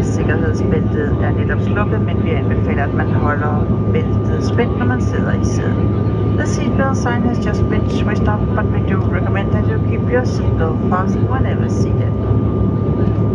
Sikkerhedsbæltet er netop slukket, men vi anbefaler, at man holder bæltet spændt, når man sidder i sædet. The seatbelt sign has just been switched off, but we do recommend that you keep your seatbelt fastened whenever seated.